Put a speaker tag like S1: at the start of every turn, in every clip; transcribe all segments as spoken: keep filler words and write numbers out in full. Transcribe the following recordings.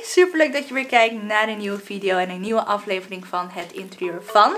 S1: super leuk dat je weer kijkt naar een nieuwe video en een nieuwe aflevering van Het Interieur van.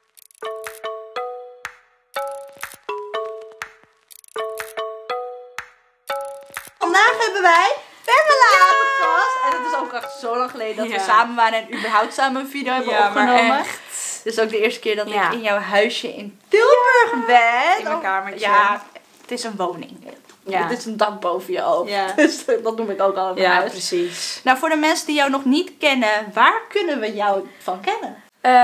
S1: Vandaag hebben wij Pamela aan de gast. En het is ook echt zo lang geleden dat
S2: ja.
S1: we samen waren en überhaupt samen een video hebben
S2: ja,
S1: opgenomen.
S2: Maar echt.
S1: Dus ook de eerste keer dat
S2: ja.
S1: ik in jouw huisje in Tilburg ben.
S2: In mijn kamertje.
S1: Ja, het is een woning. Ja. Het is een dak boven je hoofd.
S2: Ja.
S1: Dus dat noem ik ook al in
S2: Ja,
S1: huis.
S2: precies.
S1: Nou, voor de mensen die jou nog niet kennen, waar kunnen we jou van kennen?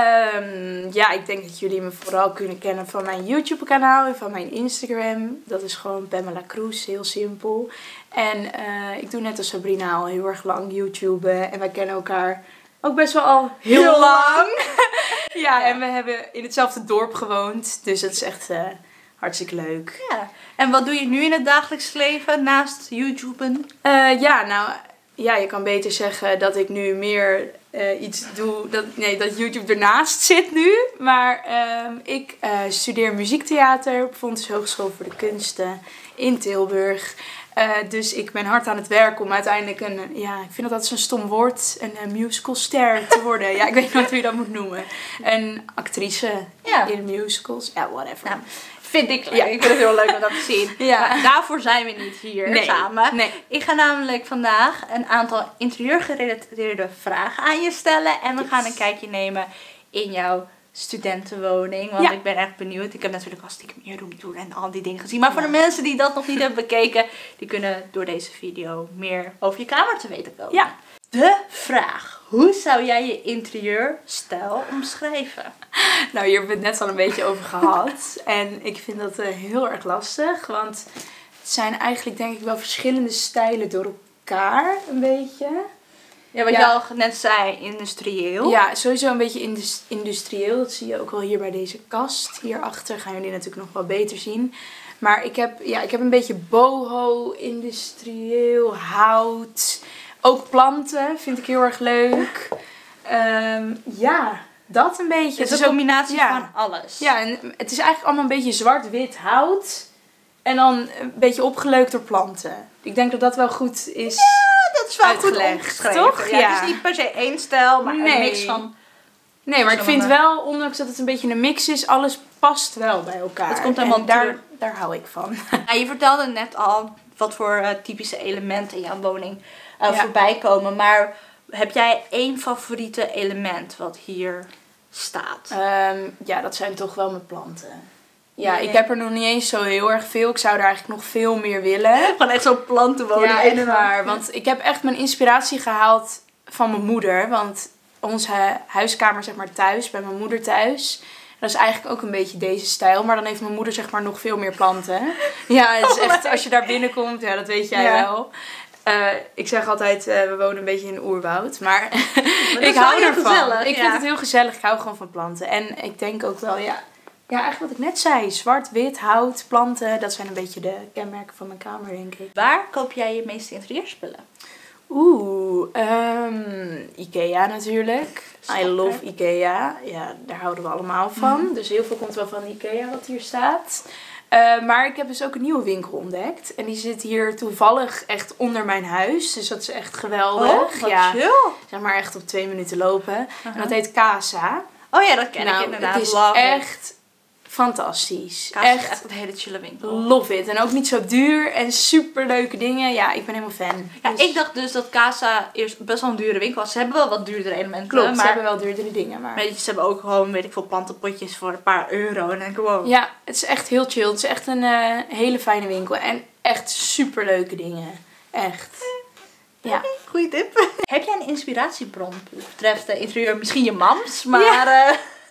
S2: Um, ja, ik denk dat jullie me vooral kunnen kennen van mijn YouTube kanaal en van mijn Instagram. Dat is gewoon Pamela Kroes, heel simpel. En uh, ik doe net als Sabrina al heel erg lang YouTube en wij kennen elkaar ook best wel al heel, heel lang. ja, ja, en we hebben in hetzelfde dorp gewoond, dus dat is echt uh, hartstikke leuk.
S1: Ja. En wat doe je nu in het dagelijks leven naast YouTuben?
S2: Uh, ja, nou, ja, je kan beter zeggen dat ik nu meer uh, iets doe, dat, nee, dat YouTube ernaast zit nu. Maar uh, ik uh, studeer muziektheater op Fontys Hogeschool voor de Kunsten in Tilburg. Uh, dus ik ben hard aan het werk om uiteindelijk een, ja, ik vind dat dat zo'n stom woord, een, een musicalster te worden. Ja, ik weet nooit hoe je dat moet noemen. Een actrice ja. in musicals, ja, whatever. Nou,
S1: vind ik leuk. Ja. Ik vind het heel leuk om dat te zien. Ja. Maar daarvoor zijn we niet hier
S2: nee.
S1: samen.
S2: Nee.
S1: Ik ga namelijk vandaag een aantal interieurgerelateerde vragen aan je stellen. En we yes. gaan een kijkje nemen in jouw studentenwoning. Want ja. ik ben echt benieuwd. Ik heb natuurlijk al stiekem je roomtour en al die dingen gezien. Maar ja. voor de mensen die dat nog niet hebben bekeken, die kunnen door deze video meer over je kamer te weten komen.
S2: Ja.
S1: De vraag. Hoe zou jij je interieurstijl omschrijven?
S2: Nou, hier hebben we het net al een beetje over gehad. En ik vind dat uh, heel erg lastig. Want het zijn eigenlijk denk ik wel verschillende stijlen door elkaar. Een beetje.
S1: Ja, wat ja. je al net zei, industrieel.
S2: Ja, sowieso een beetje indus industrieel. Dat zie je ook al hier bij deze kast. Hierachter gaan jullie natuurlijk nog wel beter zien. Maar ik heb, ja, ik heb een beetje boho, industrieel, hout. Ook planten vind ik heel erg leuk. Um, ja, dat een beetje.
S1: Het is een combinatie ja. van alles.
S2: Ja, en het is eigenlijk allemaal een beetje zwart-wit hout. En dan een beetje opgeleukt door planten. Ik denk dat dat wel goed is.
S1: Ja, dat is wel
S2: uitgelegd,
S1: goed
S2: toch?
S1: Ja, ja. Het is niet per se één stijl, maar
S2: nee.
S1: een mix van...
S2: Nee, maar ik vind wel, ondanks dat het een beetje een mix is, alles past wel bij elkaar.
S1: Het komt helemaal
S2: en daar, daar hou ik van.
S1: Ja, je vertelde net al wat voor uh, typische elementen in jouw woning uh, ja. voorbij komen. Maar heb jij één favoriete element wat hier staat?
S2: Um, ja, dat zijn toch wel mijn planten. Ja, ik heb er nog niet eens zo heel erg veel. Ik zou er eigenlijk nog veel meer willen.
S1: Gewoon echt zo'n plantenwoning.
S2: Ja, echt waar. Want ik heb echt mijn inspiratie gehaald van mijn moeder. Want onze huiskamer, zeg maar, thuis, bij mijn moeder thuis. Dat is eigenlijk ook een beetje deze stijl. Maar dan heeft mijn moeder, zeg maar, nog veel meer planten. Ja, het is echt, als je daar binnenkomt, ja, dat weet jij ja. wel. Uh, ik zeg altijd, uh, we wonen een beetje in een oerwoud. Maar, maar ik hou ervan. Gezellig, ik ja. vind het heel gezellig. Ik hou gewoon van planten. En ik denk ook wel, ja... Ja, eigenlijk wat ik net zei. Zwart, wit, hout, planten. Dat zijn een beetje de kenmerken van mijn kamer, denk ik.
S1: Waar koop jij je meeste interieurspullen?
S2: Oeh, um, Ikea natuurlijk. I love Ikea. Ja, daar houden we allemaal van. Mm. Dus heel veel komt wel van Ikea wat hier staat. Uh, maar ik heb dus ook een nieuwe winkel ontdekt. En die zit hier toevallig echt onder mijn huis. Dus dat is echt geweldig.
S1: Oh, wat
S2: ja,
S1: chill.
S2: Zeg maar echt op twee minuten lopen. Uh-huh. En dat heet Casa.
S1: Oh ja, dat ken
S2: nou,
S1: ik inderdaad.
S2: Het is
S1: love
S2: echt... It. Fantastisch.
S1: Casa
S2: echt,
S1: is echt een hele chille winkel.
S2: Love it. En ook niet zo duur en super leuke dingen. Ja, ik ben helemaal fan.
S1: Ja,
S2: dus...
S1: ik dacht dus dat Casa eerst best wel een dure winkel was. Ze hebben wel wat duurdere elementen.
S2: Klopt,
S1: maar...
S2: ze hebben wel duurdere dingen. Maar...
S1: maar ze hebben ook gewoon, weet ik veel, plantenpotjes voor een paar euro. En dan denk ik, wow.
S2: Ja, het is echt heel chill. Het is echt een uh, hele fijne winkel. En echt super leuke dingen. Echt. Ja.
S1: Goeie tip. Heb jij een inspiratiebron betreft de interieur? Misschien je mams, maar... Ja.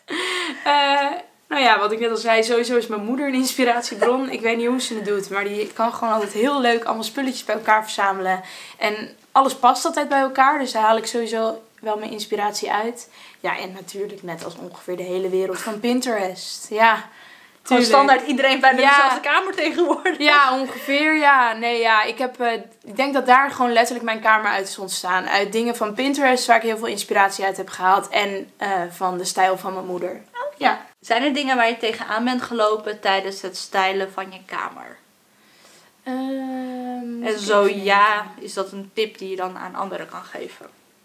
S2: Uh, uh, Nou ja, wat ik net al zei, sowieso is mijn moeder een inspiratiebron. Ik weet niet hoe ze het doet, maar die kan gewoon altijd heel leuk allemaal spulletjes bij elkaar verzamelen. En alles past altijd bij elkaar, dus daar haal ik sowieso wel mijn inspiratie uit. Ja, en natuurlijk net als ongeveer de hele wereld van Pinterest. Ja,
S1: gewoon standaard iedereen bij
S2: ja.
S1: dezelfde kamer tegenwoordig.
S2: Ja, ongeveer, ja. Nee, ja, ik heb, uh, ik denk dat daar gewoon letterlijk mijn kamer uit is ontstaan. Uit dingen van Pinterest, waar ik heel veel inspiratie uit heb gehaald. En uh, van de stijl van mijn moeder.
S1: Oh, ja. Zijn er dingen waar je tegenaan bent gelopen tijdens het stylen van je kamer?
S2: Um,
S1: en zo ja, is dat een tip die je dan aan anderen kan geven?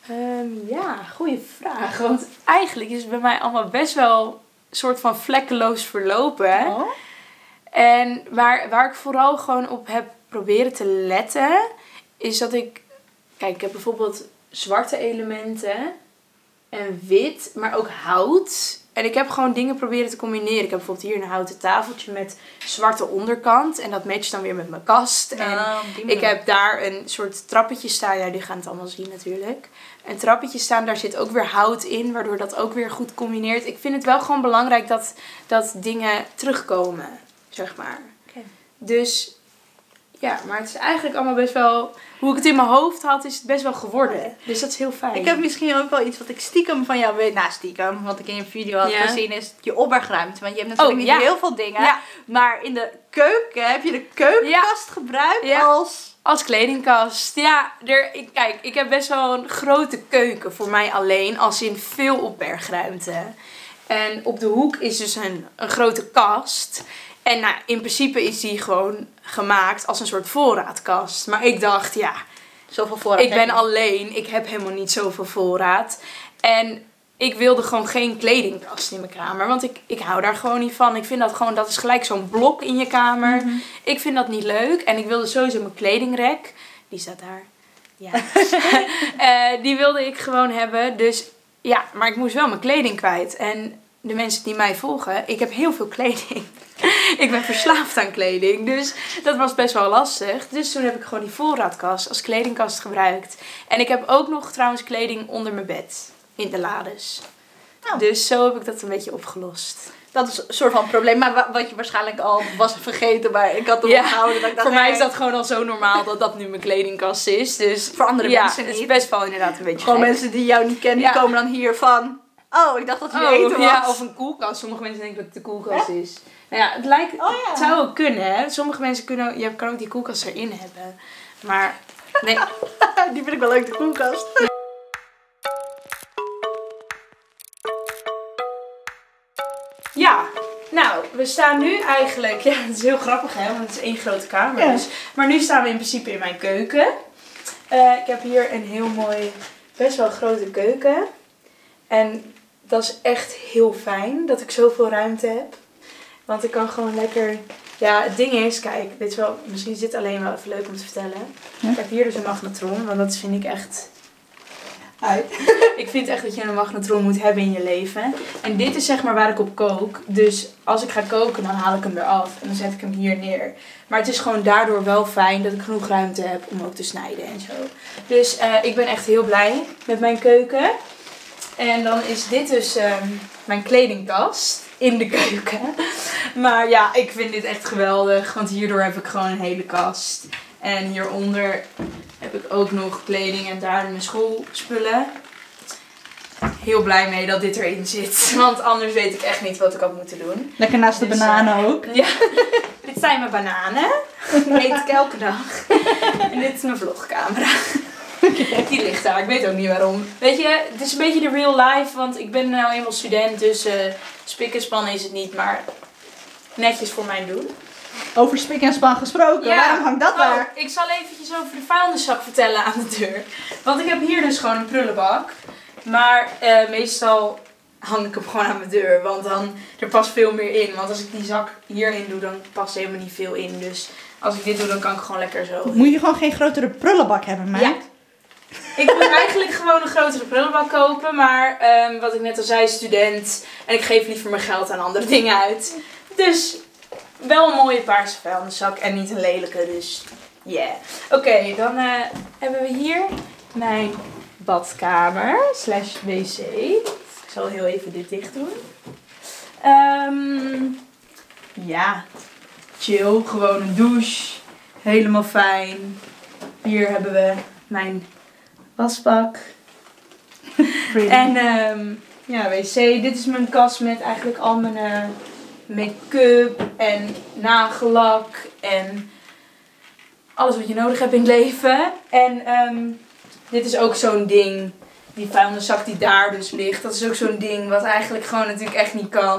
S2: Um, ja, goede vraag. Want eigenlijk is het bij mij allemaal best wel een soort van vlekkeloos verlopen. Hè?
S1: Oh.
S2: En waar, waar ik vooral gewoon op heb proberen te letten, is dat ik... Kijk, ik heb bijvoorbeeld zwarte elementen en wit, maar ook hout. En ik heb gewoon dingen proberen te combineren. Ik heb bijvoorbeeld hier een houten tafeltje met zwarte onderkant. En dat matcht dan weer met mijn kast. En
S1: Oh,
S2: ik heb daar een soort trappetje staan. Ja, die gaan het allemaal zien natuurlijk. Een trappetje staan, daar zit ook weer hout in. Waardoor dat ook weer goed combineert. Ik vind het wel gewoon belangrijk dat, dat dingen terugkomen, zeg maar.
S1: Okay.
S2: Dus ja, maar het is eigenlijk allemaal best wel... Hoe ik het in mijn hoofd had, is het best wel geworden. Dus dat is heel fijn.
S1: Ik heb misschien ook wel iets wat ik stiekem van jou weet. Nou, stiekem. Wat ik in je video had
S2: ja.
S1: gezien is je opbergruimte. Want je hebt natuurlijk
S2: oh,
S1: niet
S2: ja.
S1: heel veel dingen.
S2: Ja.
S1: Maar in de keuken heb je de keukenkast ja. gebruikt
S2: ja.
S1: als...
S2: Als kledingkast. Ja, er, ik, kijk, ik heb best wel een grote keuken voor mij alleen. Als in veel opbergruimte. En op de hoek is dus een, een grote kast. En nou, in principe is die gewoon gemaakt als een soort voorraadkast. Maar ik dacht, ja,
S1: zoveel voorraad.
S2: Ik ben alleen, ik heb helemaal niet zoveel voorraad. En ik wilde gewoon geen kledingkast in mijn kamer. Want ik, ik hou daar gewoon niet van. Ik vind dat gewoon, dat is gelijk zo'n blok in je kamer. Mm-hmm. Ik vind dat niet leuk. En ik wilde sowieso mijn kledingrek. Die staat daar. Ja. uh, die wilde ik gewoon hebben. Dus ja, maar ik moest wel mijn kleding kwijt. En de mensen die mij volgen, ik heb heel veel kleding. Ik ben verslaafd aan kleding. Dus dat was best wel lastig. Dus toen heb ik gewoon die voorraadkast als kledingkast gebruikt. En ik heb ook nog trouwens kleding onder mijn bed. In de lades. Oh. Dus zo heb ik dat een beetje opgelost.
S1: Dat is een soort van probleem. Maar wat je waarschijnlijk al was vergeten. Maar ik had het
S2: ja,
S1: onthouden. Dat ik dacht,
S2: voor mij
S1: hey.
S2: is dat gewoon al zo normaal dat dat nu mijn kledingkast is. Dus
S1: voor andere
S2: ja,
S1: mensen niet.
S2: Het is best wel inderdaad een beetje
S1: gewoon
S2: gek.
S1: mensen die jou niet kennen. Die ja. komen dan hier van... Oh, ik dacht dat het je
S2: oh,
S1: eten was.
S2: Ja, of een koelkast. Sommige mensen denken dat het de koelkast Hè? is. Nou ja, het lijkt... Oh, ja. Het zou ook kunnen, hè. Sommige mensen kunnen... Je kan ook die koelkast erin hebben. Maar... Nee.
S1: Die vind ik wel leuk, de koelkast. Ja.
S2: Ja, nou, we staan nu eigenlijk... Ja, het is heel grappig, hè. Want het is één grote kamer. Ja. Dus, maar nu staan we in principe in mijn keuken. Uh, ik heb hier een heel mooi... Best wel grote keuken. En dat is echt heel fijn dat ik zoveel ruimte heb. Want ik kan gewoon lekker... Ja, het ding is, kijk, dit is wel, misschien is dit alleen wel even leuk om te vertellen. Hm? Ik heb hier dus een magnetron, want dat vind ik echt... Uit. Ik vind echt dat je een magnetron moet hebben in je leven. En dit is zeg maar waar ik op kook. Dus als ik ga koken, dan haal ik hem eraf. En dan zet ik hem hier neer. Maar het is gewoon daardoor wel fijn dat ik genoeg ruimte heb om ook te snijden en zo. Dus uh, ik ben echt heel blij met mijn keuken. En dan is dit dus um, mijn kledingkast in de keuken. Maar ja, ik vind dit echt geweldig. Want hierdoor heb ik gewoon een hele kast. En hieronder heb ik ook nog kleding en daar mijn schoolspullen. Heel blij mee dat dit erin zit. Want anders weet ik echt niet wat ik had moeten doen.
S1: Lekker naast de dus, bananen uh, ook.
S2: Ja, dit zijn mijn bananen. Die eet ik elke dag. En dit is mijn vlogcamera. Die ligt daar, ik weet ook niet waarom. Weet je, het is een beetje de real life, want ik ben nou eenmaal student, dus uh, spik en span is het niet, maar netjes voor mijn doen.
S1: Over spik en span gesproken, ja. Waarom hangt dat
S2: oh,
S1: daar?
S2: Ik zal eventjes over de vuilniszak vertellen aan de deur. Want ik heb hier dus gewoon een prullenbak, maar uh, meestal hang ik hem gewoon aan mijn deur, want dan er past veel meer in. Want als ik die zak hierin doe, dan past helemaal niet veel in, dus als ik dit doe, dan kan ik gewoon lekker zo.
S1: Moet je gewoon geen grotere prullenbak hebben, meid? Ja.
S2: Ik moet eigenlijk gewoon een grotere prullenbak kopen. Maar um, wat ik net al zei, student. En ik geef liever mijn geld aan andere dingen uit. Dus wel een mooie paarse vuilniszak. En niet een lelijke. Dus yeah. Oké, okay, dan uh, hebben we hier mijn badkamer. Slash wc. Ik zal heel even dit dicht doen. Um, ja. Chill. Gewoon een douche. Helemaal fijn. Hier hebben we mijn... wasbak. En um, ja, wc. Dit is mijn kast met eigenlijk al mijn uh, make-up en nagellak en alles wat je nodig hebt in het leven. En um, dit is ook zo'n ding, die vuilniszak die daar dus ligt. Dat is ook zo'n ding wat eigenlijk gewoon natuurlijk echt niet kan.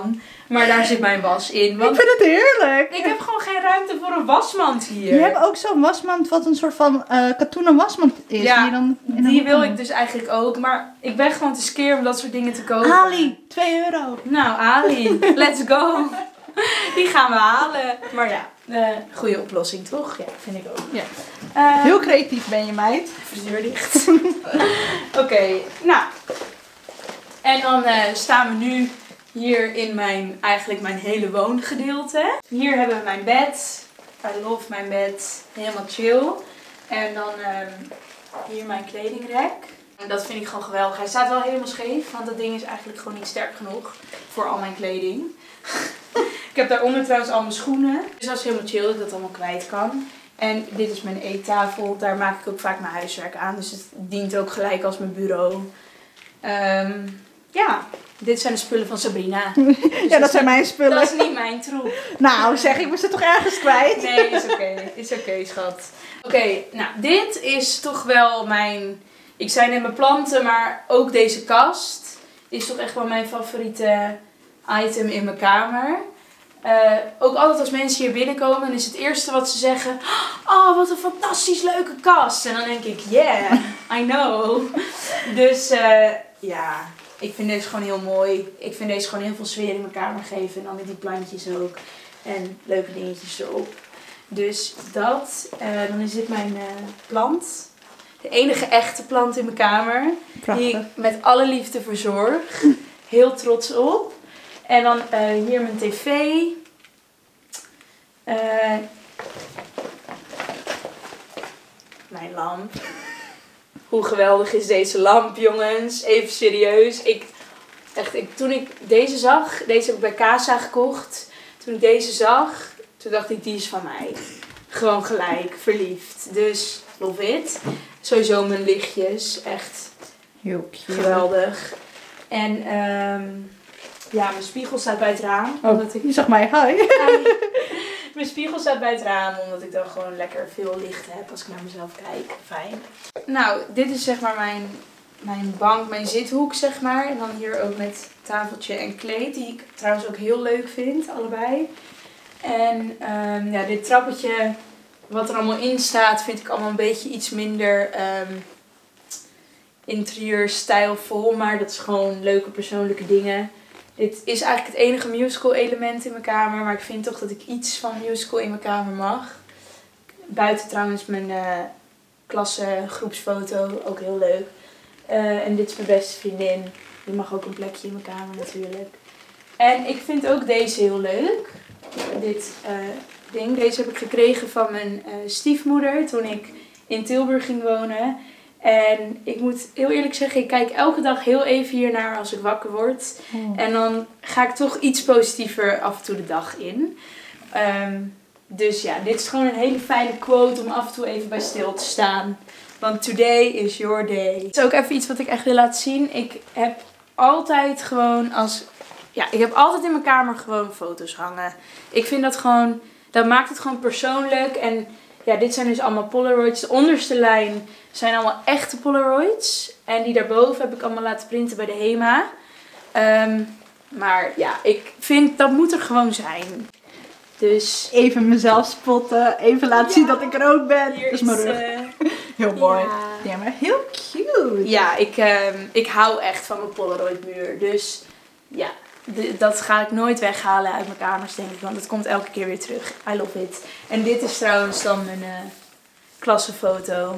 S2: Maar daar zit mijn was in. Want
S1: ik vind het heerlijk.
S2: ik heb gewoon geen ruimte voor een wasmand hier.
S1: Je hebt ook zo'n wasmand wat een soort van uh, katoenen wasmand is.
S2: Ja,
S1: die dan in
S2: die wil ik dus eigenlijk ook. Maar ik ben gewoon te skeer om dat soort dingen te kopen.
S1: Ali, twee euro.
S2: Nou, Ali, let's go. Die gaan we halen. Maar ja, uh, goede oplossing toch? Ja, vind ik ook.
S1: Ja.
S2: Uh,
S1: Heel creatief ben je, meid.
S2: Frisuur dicht. Oké, okay, nou. En dan uh, staan we nu hier in mijn, eigenlijk mijn hele woongedeelte. Hier hebben we mijn bed. I love mijn bed. Helemaal chill. En dan um, hier mijn kledingrek. En dat vind ik gewoon geweldig. Hij staat wel helemaal scheef, want dat ding is eigenlijk gewoon niet sterk genoeg voor al mijn kleding. Ik heb daaronder trouwens al mijn schoenen. Dus dat is helemaal chill dat ik dat allemaal kwijt kan. En dit is mijn eettafel. Daar maak ik ook vaak mijn huiswerk aan. Dus het dient ook gelijk als mijn bureau. Um, ja, dit zijn de spullen van Sabrina. Dus
S1: ja, dat zijn mijn spullen.
S2: Dat is niet mijn troep.
S1: Nou, zeg, ik moest het toch ergens kwijt?
S2: Nee, is oké. Okay. Is oké, okay, schat. Oké, okay, nou, dit is toch wel mijn... Ik zei net mijn planten, maar ook deze kast is toch echt wel mijn favoriete item in mijn kamer. Uh, ook altijd als mensen hier binnenkomen, dan is het eerste wat ze zeggen: oh, wat een fantastisch leuke kast. En dan denk ik, yeah, I know. Dus uh, ja, ik vind deze gewoon heel mooi. Ik vind deze gewoon heel veel sfeer in mijn kamer geven. En dan met die plantjes ook. En leuke dingetjes erop. Dus dat. Uh, dan is dit mijn uh, plant. De enige echte plant in mijn kamer.
S1: Prachtig.
S2: Die ik met alle liefde verzorg. Heel trots op. En dan uh, hier mijn tv. Uh, mijn lamp. Hoe geweldig is deze lamp, jongens? Even serieus. Ik, echt, ik, toen ik deze zag, deze heb ik bij Casa gekocht. Toen ik deze zag, toen dacht ik, die is van mij. Gewoon gelijk, verliefd. Dus, love it. Sowieso mijn lichtjes, echt
S1: heel cute.
S2: Geweldig. En um, ja, mijn spiegel staat bij het raam.
S1: Oh,
S2: omdat ik...
S1: je zag mij, hi.
S2: hi. Mijn spiegel staat bij het raam, omdat ik dan gewoon lekker veel licht heb als ik naar mezelf kijk. Fijn. Nou, dit is zeg maar mijn, mijn bank, mijn zithoek zeg maar. En dan hier ook met tafeltje en kleed, die ik trouwens ook heel leuk vind, allebei. En um, ja, dit trappetje, wat er allemaal in staat, vind ik allemaal een beetje iets minder um, interieurstijlvol. Maar dat is gewoon leuke persoonlijke dingen. Dit is eigenlijk het enige musical element in mijn kamer. Maar ik vind toch dat ik iets van musical in mijn kamer mag. Buiten trouwens mijn uh, klasse groepsfoto. Ook heel leuk. Uh, en dit is mijn beste vriendin. Die mag ook een plekje in mijn kamer natuurlijk. En ik vind ook deze heel leuk. Dit uh, ding. Deze heb ik gekregen van mijn uh, stiefmoeder toen ik in Tilburg ging wonen. En ik moet heel eerlijk zeggen, ik kijk elke dag heel even hiernaar als ik wakker word. Oh. En dan ga ik toch iets positiever af en toe de dag in. Um, dus ja, dit is gewoon een hele fijne quote om af en toe even bij stil te staan. Want today is your day. Het is ook even iets wat ik echt wil laten zien. Ik heb altijd gewoon als... Ja, ik heb altijd in mijn kamer gewoon foto's hangen. Ik vind dat gewoon... Dat maakt het gewoon persoonlijk. En ja, dit zijn dus allemaal Polaroids. De onderste lijn zijn allemaal echte Polaroids. En die daarboven heb ik allemaal laten printen bij de HEMA. Um, maar ja, ik vind dat moet er gewoon zijn. Dus
S1: even mezelf spotten. Even laten ja, zien dat ik er ook ben. Dat is mijn rug. Uh, heel mooi. Ja. Ja, maar heel cute.
S2: Ja, ik, um, ik hou echt van mijn Polaroid muur. Dus ja, d- dat ga ik nooit weghalen uit mijn kamers, denk ik. Want het komt elke keer weer terug. I love it. En dit is trouwens dan mijn uh, klassenfoto.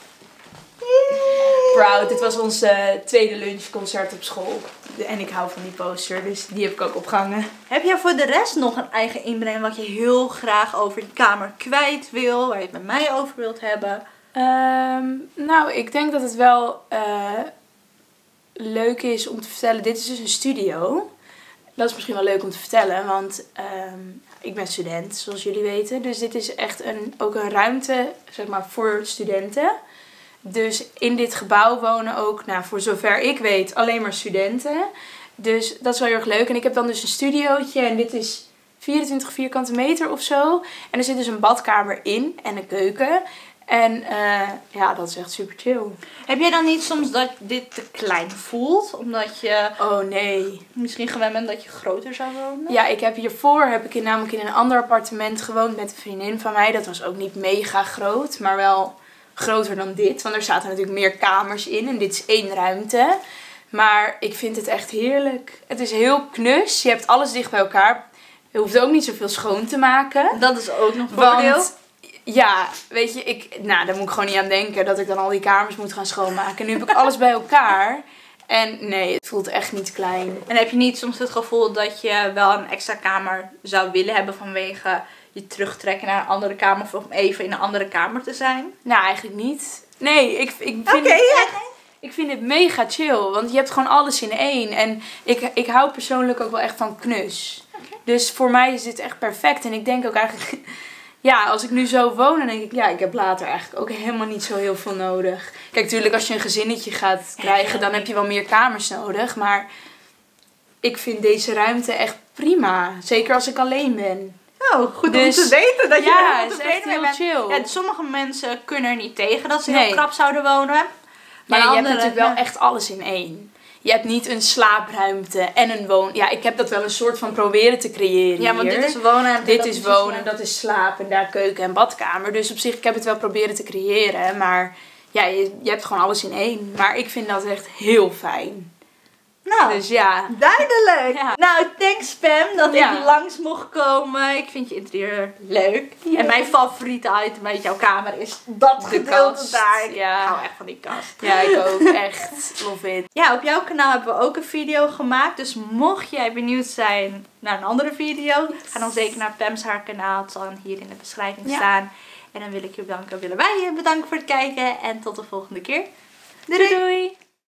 S2: Proud. Dit was ons uh, tweede lunchconcert op school. En ik hou van die poster, dus die heb ik ook opgehangen.
S1: Heb jij voor de rest nog een eigen inbreng wat je heel graag over die kamer kwijt wil? Waar je het met mij over wilt hebben?
S2: Um, nou, ik denk dat het wel uh, leuk is om te vertellen. Dit is dus een studio. Dat is misschien wel leuk om te vertellen, want um, ik ben student, zoals jullie weten. Dus dit is echt een, ook een ruimte, zeg maar, voor studenten. Dus in dit gebouw wonen ook, nou, voor zover ik weet, alleen maar studenten. Dus dat is wel heel erg leuk. En ik heb dan dus een studiootje en dit is vierentwintig vierkante meter of zo. En er zit dus een badkamer in en een keuken. En uh, ja, dat is echt super chill.
S1: Heb jij dan niet soms dat dit te klein voelt? Omdat je
S2: oh nee.
S1: misschien gewend bent dat je groter zou wonen?
S2: Ja, ik heb hiervoor heb ik in, namelijk in een ander appartement gewoond met een vriendin van mij. Dat was ook niet mega groot, maar wel groter dan dit. Want er zaten natuurlijk meer kamers in en dit is één ruimte. Maar ik vind het echt heerlijk. Het is heel knus. Je hebt alles dicht bij elkaar. Je hoeft ook niet zoveel schoon te maken.
S1: Dat is ook nog een voordeel.
S2: Want ja, weet je, ik, nou, daar moet ik gewoon niet aan denken dat ik dan al die kamers moet gaan schoonmaken. Nu heb ik alles bij elkaar. En nee, het voelt echt niet klein.
S1: En heb je niet soms het gevoel dat je wel een extra kamer zou willen hebben vanwege je terugtrekken naar een andere kamer of om even in een andere kamer te zijn?
S2: Nou, eigenlijk niet. Nee, ik, ik vind
S1: okay,
S2: het echt, ja. Ik vind het mega chill, want je hebt gewoon alles in één. En ik, ik hou persoonlijk ook wel echt van knus. Okay. Dus voor mij is dit echt perfect. En ik denk ook eigenlijk, ja, als ik nu zo woon, dan denk ik, ja, ik heb later eigenlijk ook helemaal niet zo heel veel nodig. Kijk, natuurlijk als je een gezinnetje gaat krijgen, dan heb je wel meer kamers nodig. Maar ik vind deze ruimte echt prima. Zeker als ik alleen ben.
S1: Oh, goed dus, om te weten dat je
S2: ja,
S1: er
S2: is echt heel bent. Chill.
S1: Ja, sommige mensen kunnen er niet tegen dat ze nee. heel krap zouden wonen.
S2: Maar nee, je andere, hebt natuurlijk ja. wel echt alles in één. Je hebt niet een slaapruimte en een woon... Ja, ik heb dat wel een soort van proberen te creëren
S1: Ja, want hier. dit is wonen.
S2: En dit dat is wonen, dat is slaap en daar keuken en badkamer. Dus op zich, ik heb het wel proberen te creëren. Maar ja, je, je hebt gewoon alles in één. Maar ik vind dat echt heel fijn.
S1: Nou,
S2: dus ja.
S1: Duidelijk. Ja. Nou, thanks Pam dat ja. ik langs mocht komen. Ik vind je interieur leuk. Ja. En mijn favoriete item uit jouw kamer is dat de gedeelte daar. Ik
S2: ja.
S1: hou echt van die kast.
S2: Ja, ik ook. Echt. Love it.
S1: Ja, op jouw kanaal hebben we ook een video gemaakt. Dus mocht jij benieuwd zijn naar een andere video, yes. ga dan zeker naar Pam's haar kanaal. Het zal hier in de beschrijving ja. staan. En dan wil ik je bedanken. Willen wij je bedanken voor het kijken. En tot de volgende keer.
S2: Doei doei. doei.